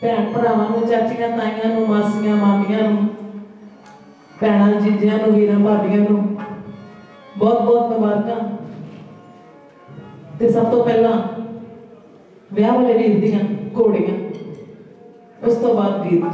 भैन भरावां नूं, चाचियां ताइयां नूं, मासियां मामियां नूं, भैणां जीजियां नूं, वीरां भाबियां नूं बहुत बहुत मुबारकां। ते सब तो पहला विआह वाले वीर दियां घोड़ियां, उस तो बाद गीत।